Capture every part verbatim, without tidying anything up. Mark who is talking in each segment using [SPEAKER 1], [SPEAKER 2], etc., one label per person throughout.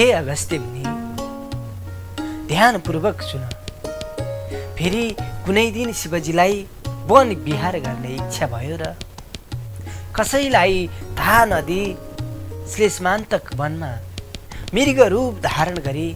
[SPEAKER 1] हे अगस्त्य मुनि, ध्यानपूर्वक सुन। फेरि कुनै दिन शिवजीलाई वन विहार गर्ने इच्छा भयो र कसैलाई थाहा नदी श्लेषमान्तक वनमा मृग रूप धारण गरी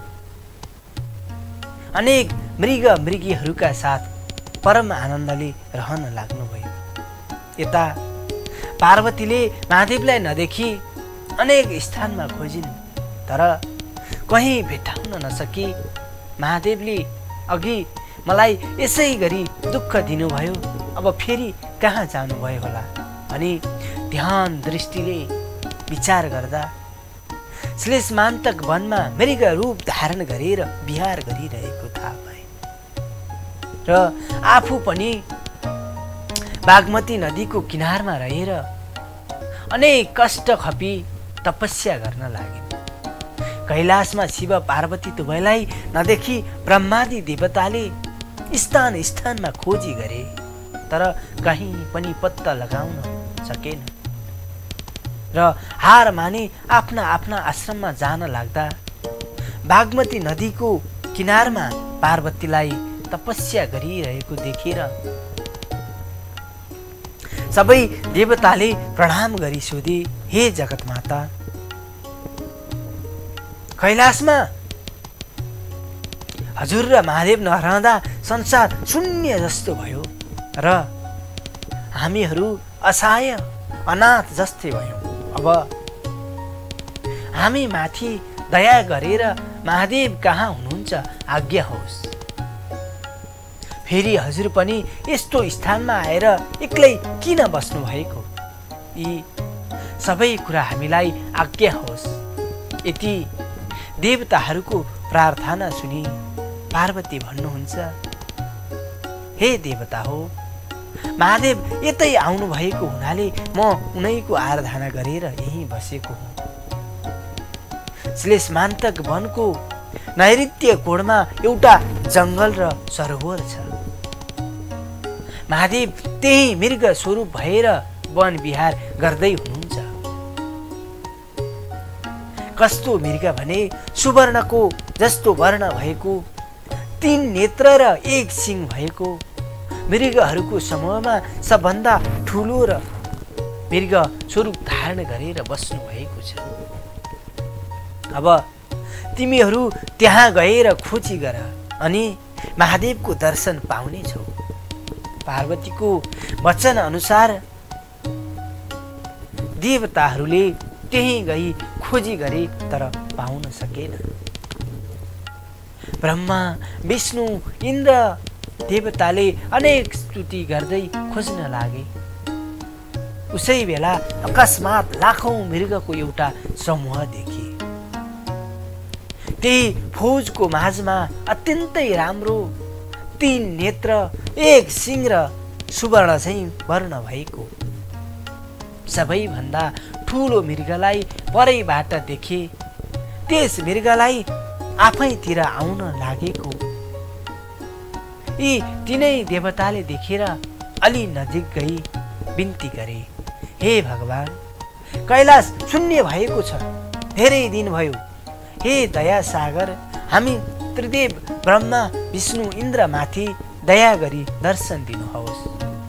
[SPEAKER 1] अनेक मृग मृगीहरूका साथ परम आनन्दले रहन लाग्नुभयो। यता पार्वतीले महादेवलाई नदेखि अनेक स्थानमा खोजिन्, तर कहीँ भेट्टाउन नसकी महादेवले अघि मलाई यसै गरी दुःख दिनुभयो, अब फेरि कहाँ जानुभयो होला अनि ध्यान दृष्टिले विचार गर्दा श्लेषमान्तक वनमा मृग रूप धारण गरेर विहार गरिरहेको थाहा भए र आफू पनि बागमती नदीको किनारमा रहेर अनेक कष्ट खपी तपस्या गर्न लागिन्। कैलाशमा शिव पार्वती दुवैलाई नदेखि ब्रह्मादि देवताले स्थान स्थानमा खोजी गरे, तर कहीँ पनि पत्ता लगाउन सकेन र हार माने आफ्ना आफ्ना आश्रममा जान लाग्दा बागमती नदीको किनारमा पार्वतीलाई तपस्या गरिरहेको देखेर सबै देवताले प्रणाम गरी सोधे, हे जगतमाता, कैलाशमा हजुर र महादेव नरहँदा संसार शून्य जस्तो भयो र हामीहरू असहाय अनाथ जस्तै भयौँ। अब हामी माथि दया गरेर महादेव कहाँ हुनुहुन्छ आज्ञा होस्। फेरि हजुर पनि यस्तो स्थानमा आएर एक्लै किन बस्नु भएको, यी सबै कुरा हामीलाई आज्ञा होस्। यति देवताहरूको प्रार्थना सुनि पार्वती भन्नुहुन्छ, हे देवता हो, महादेव यतै आउनु भएको हुनाले म उनैको आराधना गरेर यहीँ बसेको हुँ। श्लेषमान्तक वनको नैऋत्य कोणमा एउटा जङ्गल र सरोवर छ। महादेव त्यही मृग स्वरूप भएर वन विहार गर्दै हुनुहुन्छ। कस्तो मृग भने सुवर्णको जस्तो वर्ण भएको, तीन नेत्र र एक सिङ भएको मृगहरूको समूहमा सबभन्दा ठुलो र मृग स्वरूप धारण गरेर बस्नु भएको छ। अब तिमीहरू त्यहाँ गएर खोजी गर अनि महादेवको दर्शन पाउने छौ। पार्वतीको वचन अनुसार देवताहरूले त्यही गई खोजी गरे, तर पाउन सकेन। ब्रह्मा विष्णु इन्द्र देवताले अनेक स्तुति गर्दै खोज्न लागे। उसै बेला अकस्मात लाखौं मृगको एउटा समूह देखे। त्यही फौजको माझमा अत्यन्तै राम्रो तीन नेत्र, एक सिङ र सुवर्ण चाहिँ वर्ण भएको सबैभन्दा ठुलो मृगलाई परैबाट देखे। त्यस मृगलाई आफैतिर आउन लागेको यी तीनै देवताले देखेर अलि नजिक गई बिन्ती गरे, हे भगवान, कैलाश शून्य भएको छ, धेरै दिन भयो। हे दया सागर, हामी त्रिदेव ब्रह्मा विष्णु इन्द्र माथि दया गरी दर्शन दिनुहोस्।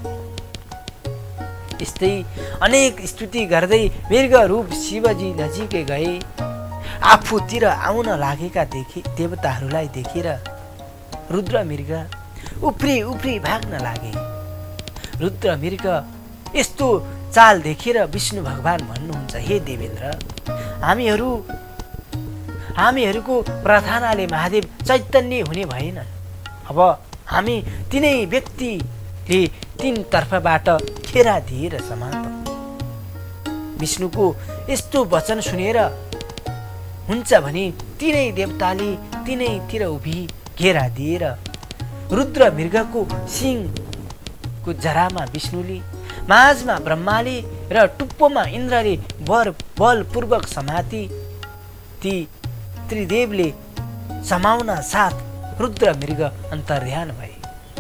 [SPEAKER 1] यस्तै अनेक स्तुति गर्दै मृग रूप शिवजी नजिकै गए। आफूतिर आउन लागेका देखे देवताहरूलाई देखेर रुद्र मृग उफ्री उफ्री भाग्न लागे। रुद्र मृग यस्तो चाल देखेर विष्णु भगवान भन्नुहुन्छ, हे देवेन्द्र, हामीहरू हामीहरूको प्रार्थनाले महादेव चैतन्य हुने भएन। अब हामी तिनै व्यक्तिले तीन तर्फबाट घेरा दिएर समातौँ। विष्णुको यस्तो वचन सुनेर हुन्छ भने तीनै देवताले तीनैतिर उभि घेरा दिएर रुद्र मृगको सिङको जरामा विष्णुले, माझमा ब्रह्माले र टुप्पोमा इन्द्रले वर बलपूर्वक समाति ती त्रिदेवले समाउन साथ रुद्र मृग अन्तर्ध्यान भए।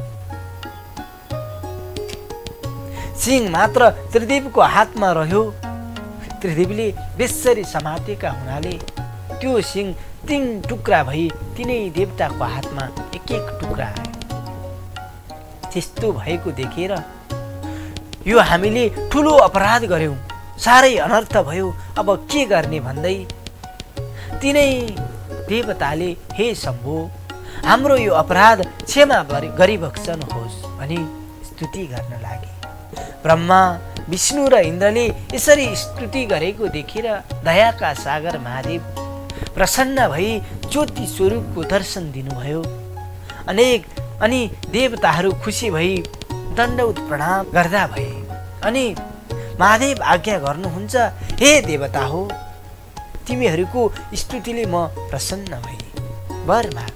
[SPEAKER 1] सिंह मात्र त्रिदेवको हातमा रह्यो। त्रिदेवले बेसरी समातेका हुनाले त्यो सिंह तीन टुक्रा भई तिनै देवताको हातमा एक एक टुक्रा आयो। त्यस्तो भएको देखेर यो हामीले ठुलो अपराध गर्यौं, साह्रै अनर्थ भयो, अब के गर्ने भन्दै तिनै देवताले हे शम्भो हाम्रो यो अपराध क्षमा गरिबक्सनुहोस् भनी स्तुति गर्न लागे। ब्रह्मा विष्णु र इन्द्रले यसरी स्तुति गरेको देखेर दयाका सागर महादेव प्रसन्न भई ज्योति स्वरूपको दर्शन दिनुभयो। अनेक अनि देवताहरू खुसी भई दण्डवत प्रणाम गर्दा भए। अनि महादेव आज्ञा गर्नुहुन्छ, हे देवता हो तिमीहरूको स्तुतिले म प्रसन्न भए, वर माग।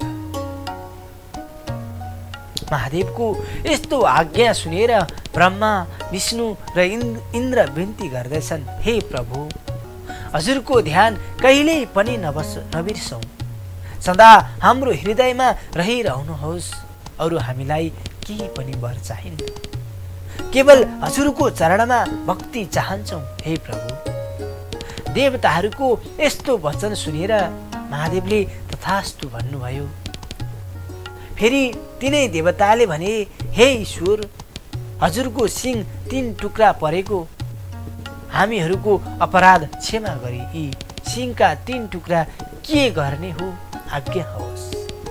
[SPEAKER 1] महादेवको यस्तो आज्ञा सुनेर ब्रह्मा विष्णु र इन्द्र विन्ती गर्दछन्, हे प्रभु हजुरको ध्यान कहिल्यै पनि नबस नबिर्सौँ, सदा हाम्रो हृदयमा रहिरहनुहोस्। अरू हामीलाई केही पनि वर चाहिन्न, केवल हजुरको चरणमा भक्ति चाहन्छौँ हे प्रभु। देवताहरूको यस्तो वचन सुनेर महादेवले तथास्तु भन्नुभयो। फेरि तिनै देवताले भने, हे ईश्वर हजुरको सिंह तीन टुक्रा परेको हामीहरूको अपराध क्षमा गरी यी सिंहका तीन टुक्रा के गर्ने हो आज्ञा होस्।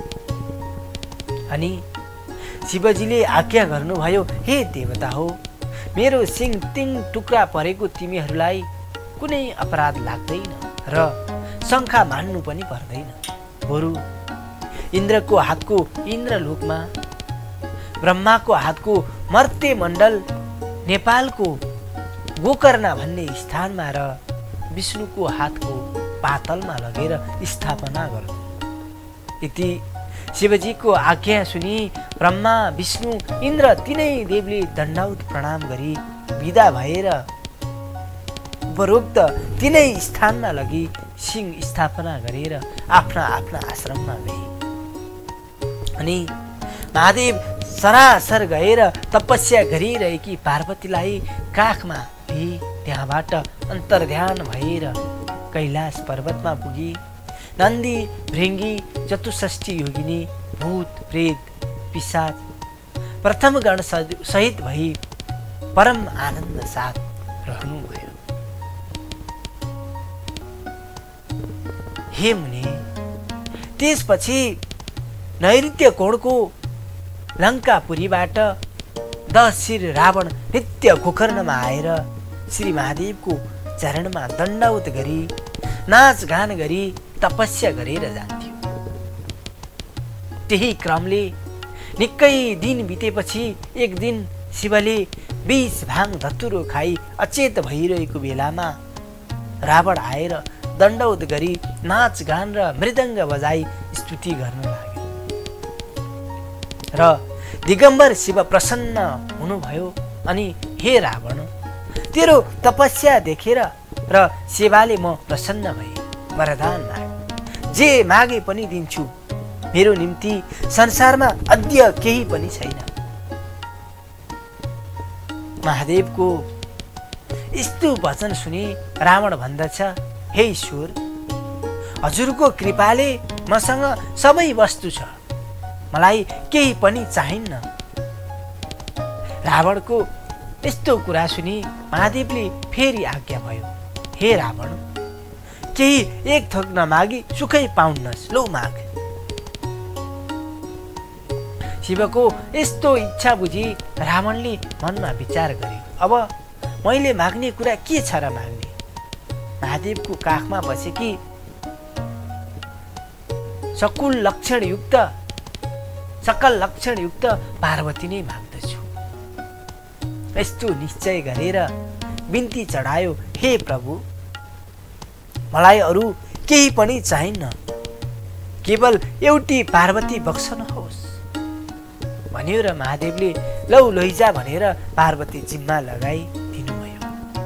[SPEAKER 1] अनि शिवजीले आज्ञा गर्नुभयो, हे देवता हो मेरो सिंह तीन टुक्रा परेको तिमीहरूलाई कुनै अपराध लाग्दैन र शङ्का मान्नु पनि पर्दैन। बरु इन्द्रको हातको इन्द्रलोकमा, ब्रह्माको हातको मर्त्य मण्डल नेपालको गोकर्णा भन्ने स्थानमा र विष्णुको हातको पातलमा लगेर स्थापना गर्नु। यति शिवजीको आज्ञा सुनि ब्रह्मा विष्णु इन्द्र तिनै देवले दण्डवत प्रणाम गरी विदा भएर उपरोक्त तिनै स्थानमा लगी सिंह स्थापना गरेर आफ्ना आफ्ना आश्रममा गए। अनि महादेव सरासर गएर तपस्या गरिरहेकी पार्वतीलाई काखमा लिई त्यहाँबाट अन्तर्ध्यान भएर कैलाश पर्वतमा पुगी नन्दी भृङ्गी चतुष्ठी योगिनी भूत प्रेत पिशाच प्रथम गण सहित भई परम आनन्द साथ रहनुभयो। हे मुनि, त्यसपछि नैऋत्य कोणको लङ्कापुरीबाट दश शिर रावण नित्य गोकर्णमा आएर श्री महादेवको चरणमा दण्डवत गरी नाचगान गरी तपस्या गरेर जान्थ्यो। त्यही क्रमले निकै दिन बितेपछि एक दिन शिवले विष भाङ धतुरो खाई अचेत भइरहेको बेलामा रावण आएर दण्डवत गरी नाचगान र मृदङ्ग बजाई स्तुति गर्न लाग्यो र दिगम्बर शिव प्रसन्न हुनुभयो। अनि हे रावण, तेरो तपस्या देखेर र सेवाले म प्रसन्न भए, वरदान माग, जे मागे पनि दिन्छु, मेरो निम्ति संसारमा अद्य केही पनि छैन। महादेवको यस्तो वचन सुनि रावण भन्दछ, हे ईश्वर हजुरको कृपाले मसँग सबै वस्तु छ, मलाई केही पनि चाहिन्न। रावणको यस्तो कुरा सुनि महादेवले फेरि आज्ञा भयो, हे रावण केही एक थोक नमागी सुखै पाउन्नस्, लो माग। शिवको यस्तो इच्छा बुझी रावणले मनमा विचार गरे, अब मैले माग्ने कुरा के छ र माग्ने। महादेवको काखमा बसेकी सकुल लक्षणयुक्त सकल लक्षणयुक्त पार्वती नै माग्दछु। यस्तो निश्चय गरेर बिन्ती चढायो, हे प्रभु मलाई अरू केही पनि चाहिन्न, केवल एउटी पार्वती बक्सनुहोस् भन्यो र महादेवले लौ लैजा भनेर पार्वती जिम्मा लगाई दिनुभयो।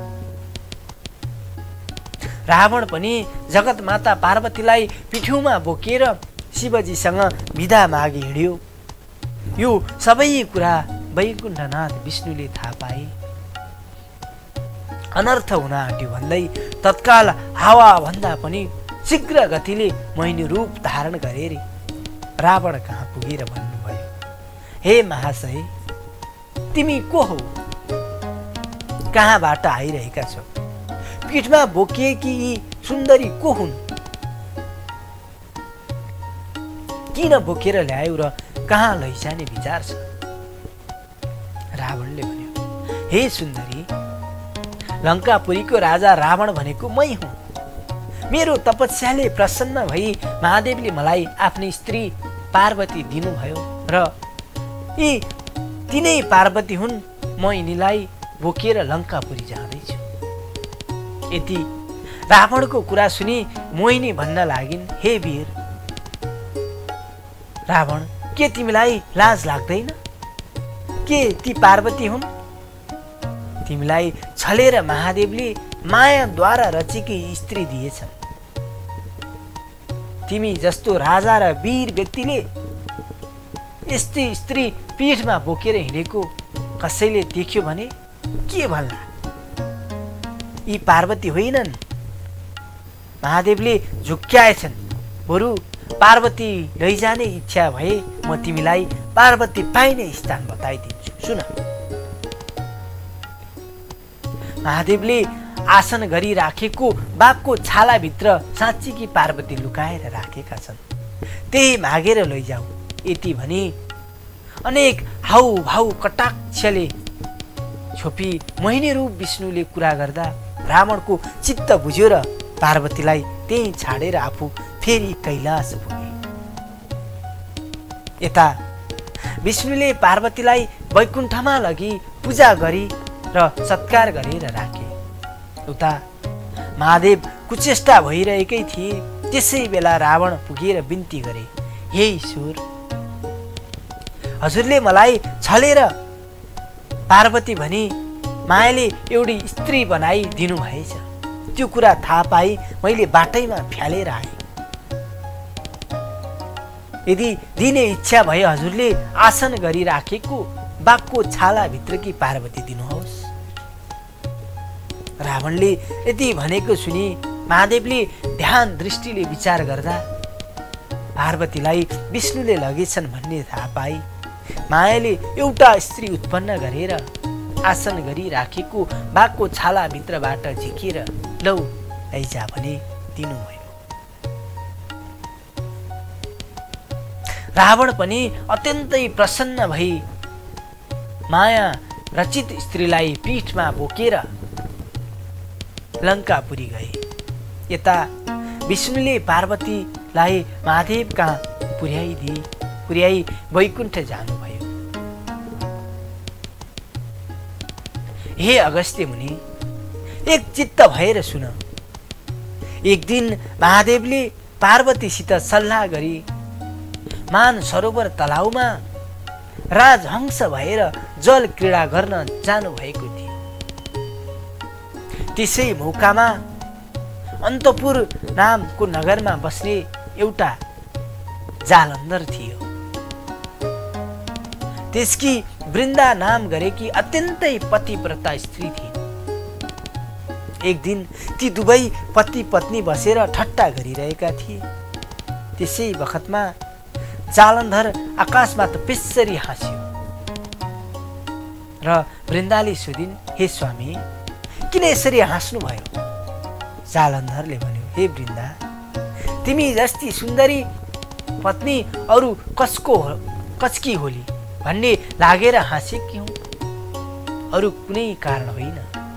[SPEAKER 1] रावण पनि जगत माता पार्वतीलाई पिठ्यौमा बोकेर शिवजीसँग विदा मागी हिँड्यो। यो सबै कुरा वैकुण्ठनाथ विष्णुले थाहा पाए। अनर्थ हुन आँट्यो भन्दै तत्काल हावा भन्दा पनि शीघ्र गतिले मोहिनी रूप धारण गरेर रावण कहाँ पुगेर भन्नुभयो, हे महाशय, तिमी को हौ? कहाँबाट आइरहेका छौ? पीठमा बोकिएकी यी सुन्दरी को हुन्? किन बोकेर ल्यायौ र कहाँ लैजाने विचार छ? रावणले भन्यो, हे सुन्दरी, लङ्कापुरीको राजा रावण भनेको मै हुँ। मेरो तपस्याले प्रसन्न भई महादेवले मलाई आफ्नी स्त्री पार्वती दिनुभयो र यी तिनै पार्वती हुन्। म यिनीलाई बोकेर लङ्कापुरी जाँदैछु। यति रावणको कुरा सुनि मोहिनी भन्न लागिन्, हे वीर रावण, के तिमीलाई लाज लाग्दैन? के ती पार्वती हुन्? तिमीलाई छलेर महादेवले मायाद्वारा रचेकी स्त्री दिएछन्। तिमी जस्तो राजा र वीर व्यक्तिले यस्तै स्त्री पीठमा बोकेर हिँडेको कसैले देख्यो भने के भन्ला? यी पार्वती होइनन्, महादेवले झुक्क्याएछन्। बरु पार्वती लैजाने इच्छा भए म तिमीलाई पार्वती पाइने स्थान बताइदिन्छु। सुन, महादेवले आसन गरी राखेको बाघको छालाभित्र साँच्चीकी पार्वती लुकाएर राखेका छन्। त्यही मागेर लैजाऊ। यति भनी अनेक हाउ भाउ कटाक्षले छोपी मोहिनी रूप विष्णुले कुरा गर्दा रावणको चित्त बुझ्यो र पार्वतीलाई त्यही छाडेर आफू फेरि कैलाश पुगे। यता विष्णुले पार्वतीलाई वैकुण्ठमा लगी पूजा गरी र सत्कार गरेर राखे। उता महादेव कुचेष्टा भइरहेकै थिए। त्यसै बेला रावण पुगेर बिन्ती गरे, हे ईश्वर, हजुरले मलाई छलेर पार्वती भनी मायाले एउटी स्त्री बनाई दिनुभएछ। त्यो कुरा थाहा पाई मैले बाटैमा फ्यालेर आएँ। यदि दिने इच्छा भए हजुरले आसन गरी राखेको बाघको छालाभित्रकी पार्वती दिनुहोस्। रावणले यति भनेको सुनि महादेवले ध्यान दृष्टिले विचार गर्दा पार्वतीलाई विष्णुले लगेछन् भन्ने थाहा पाई मायाले एउटा स्त्री उत्पन्न गरेर आसन गरी राखेको बाघको छालाभित्रबाट झिकेर लौ लैजा भने दिनुभयो। रावण पनि अत्यन्तै प्रसन्न भई माया रचित स्त्रीलाई पीठमा बोकेर लङ्कापुरी गए। यता विष्णुले पार्वतीलाई महादेव कहाँ पुर्याइदिए पुर्याई वैकुण्ठ जानुभयो। हे अगस्त्य मुनि, एक चित्त भएर सुन। एक दिन महादेवले पार्वतीसित सल्लाह गरी मान सरोवर तलाउमा राजहंस भएर जल क्रीडा गर्न जानुभएको थियो। त्यसै मौकामा अन्तपुर नामको नगरमा बस्ने एउटा जालन्धर थियो। त्यसकी वृन्दा नाम गरेकी अत्यन्तै पतिव्रता स्त्री थिए। एक दिन ती दुवै पति पत्नी बसेर ठट्टा गरिरहेका थिए। त्यसै बखतमा जालन्धर आकाशमा त पिस्सरी हाँस्यो र वृन्दाले सोधिन्, हे स्वामी, किन यसरी हाँस्नु भयो? जालन्धरले भन्यो, हे वृन्दा, तिमी जस्ती सुन्दरी पत्नी अरू कसको कचकी होली भन्ने लागेर हाँसेकी हुँ, अरू कुनै कारण होइन।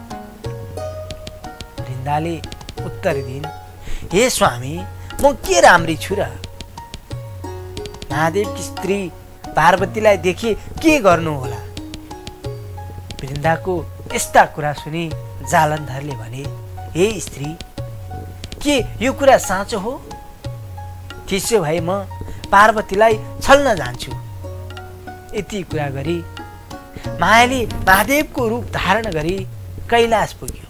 [SPEAKER 1] वृन्दाले उत्तर दिइन्, हे स्वामी, म के राम्री छु र? महादेवकी स्त्री पार्वतीलाई देखे के गर्नु होला? वृन्दाको यस्ता कुरा सुनि जालन्धरले भने, हे स्त्री, के यो कुरा साँचो हो? त्यसो भए म पार्वतीलाई छल्न जान्छु। यति कुरा गरी मायाले महादेवको रूप धारण गरी कैलाश पुग्यो।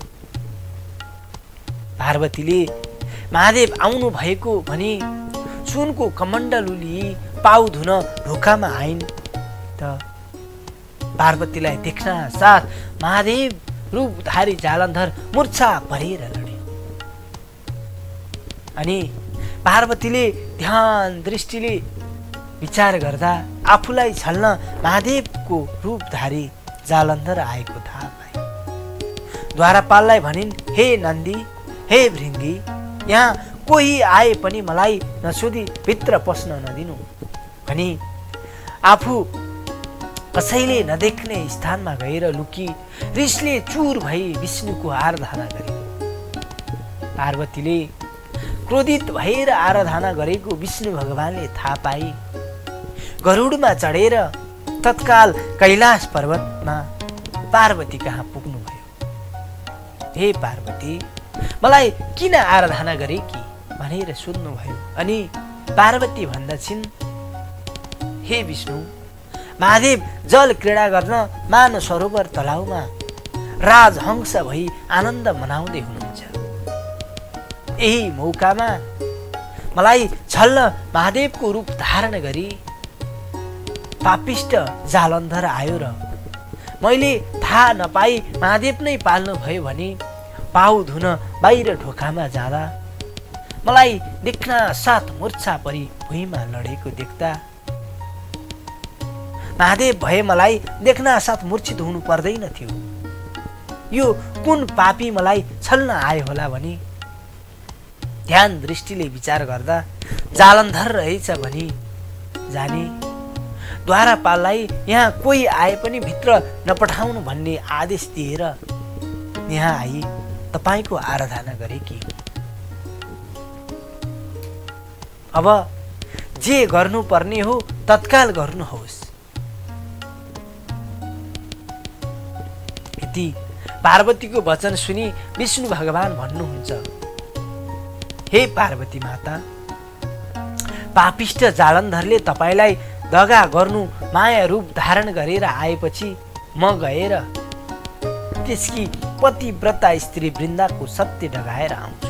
[SPEAKER 1] पार्वतीले महादेव आउनु भएको भनी सुनको कमण्डलु लिई पाउ धुन ढोकामा आइन् त पार्वतीलाई देख्न साथ महादेव रूपधारी जालन्धर मूर्छा परेर लड्यो। अनि पार्वतीले ध्यान दृष्टिले विचार गर्दा आफूलाई छल्न महादेवको रूपधारी जालन्धर आएको थाहा पाए। द्वारपाललाई भनिन्, हे नन्दी, हे भृङ्गी, यहाँ कोही आए पनि मलाई नसोधी भित्र पस्न नदिनु भनी आफू कसैले नदेख्ने स्थानमा गएर लुकी रिसले चुर भई विष्णुको आराधना गरे। पार्वतीले क्रोधित भएर आराधना गरेको विष्णु भगवानले थाहा पाए। गरुडमा चढेर तत्काल कैलाश पर्वतमा पार्वती कहाँ पुग्नुभयो। हे पार्वती, मलाई किन आराधना गरे कि भनेर सोध्नुभयो। अनि पार्वती भन्दछिन्, हे विष्णु, महादेव जल क्रीडा गर्न मान सरोवर तलाउमा राजहंस भई आनन्द मनाउँदै हुनुहुन्छ। यही मौकामा मलाई छल्न महादेवको रूप धारण गरी पापिष्ट जालन्धर आयो र मैले थाहा नपाई महादेव नै पाल्नु भयो भने पाउ धुन बाहिर ढोकामा जाँदा मलाई देख्न साथ मूर्छा परी भुइँमा लडेको देख्दा महादेव भए मलाई देख्न साथ मूर्छित हुनु पर्दैन थियो। यो कुन पापी मलाई छल्न आयो होला भनी ध्यान दृष्टिले विचार गर्दा जालन्धर रहेछ भनी जाने। द्वारपाललाई यहाँ कोही आए पनि भित्र नपठाउनु भन्ने आदेश दिएर यहाँ आई तपाईको आराधना गरेकी। अब जे गर्नुपर्ने हो तत्काल गर्नुहोस्। यति पार्वतीको वचन सुनि विष्णु भगवान भन्नुहुन्छ, हे पार्वती माता, पापिष्ट जालन्धरले तपाईलाई दगा गर्नु माया रूप धारण गरेर आएपछि म गएर त्यसकी पतिव्रता स्त्री वृन्दाको सत्य डगाएर आउँछु।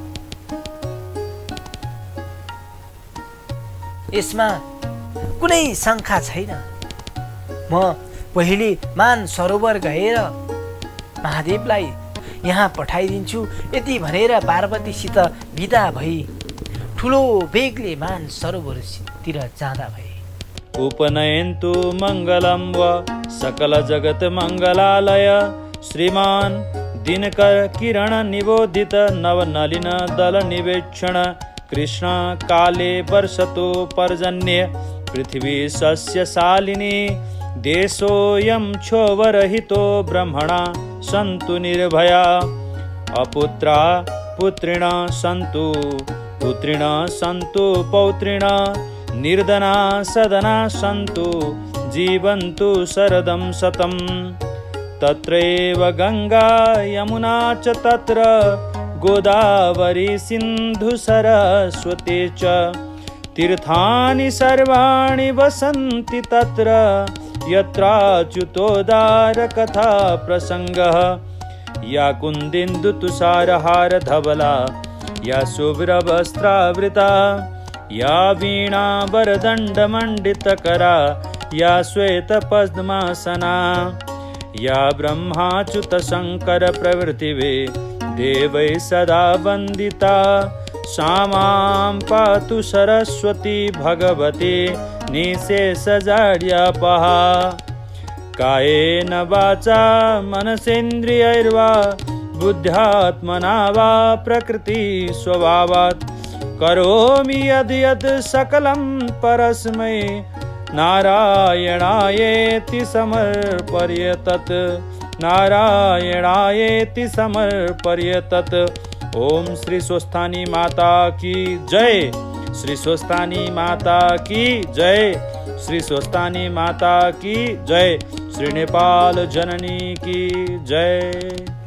[SPEAKER 1] यसमा कुनै शङ्का छैन। म पहिले मान सरोवर गएर महादेवलाई यहाँ पठाइदिन्छु। यति भनेर पार्वतीसित विदा भई ठुलो बेगले मान सरोवरतिर जाँदा भए।
[SPEAKER 2] उपनयन्तु मङ्गलं वा सकल जगत मङ्गलालय श्रीमान दिनकर किरण निबोधित नवनलिन दल निवेक्षण कृष्ण काले वर्षतो पर्जन्य पृथ्वी सस्यशालिनी देशोऽयं क्षोभरहितो ब्रह्मणा सन्तु निर्भया अपुत्रा पुत्रिणा सन्तु पुत्रिणा सन्तु पौत्रिणा निर्धना सदना सन्तु जीवन्तु शरदं शतं तत्रैव गंगा यमुना च तत्र गोदावरी सिन्धु सरस्वती च तीर्थानि सर्वाणि वसन्ति तत्र यत्राच्युतोदार कथा प्रसंगः या कुन्दिन्दु तुषारहार धवला या शुभ्रवस्त्रावृता या वीणा वरदण्ड मंडितकरा या श्वेत पद्मासना या ब्रह्माच्युत शंकर प्रवृत्तिवे देवै सदा वन्दिता सा मां पातु सरस्वती भगवती निशेषजाड्यापहा कायेन वाचा मनसेन्द्रियैर्वा बुद्ध्यात्मना वा प्रकृति स्वभावात् करोमि यद् यद् सकलं परस्मै नारायणायेति समर्पय तत् नारायणायेति समर्पय तत्। ओम श्री स्वस्थानी माता की जय। श्री स्वस्थानी माता की जय। श्री स्वस्थानी माता की जय। श्री नेपाल जननी की जय।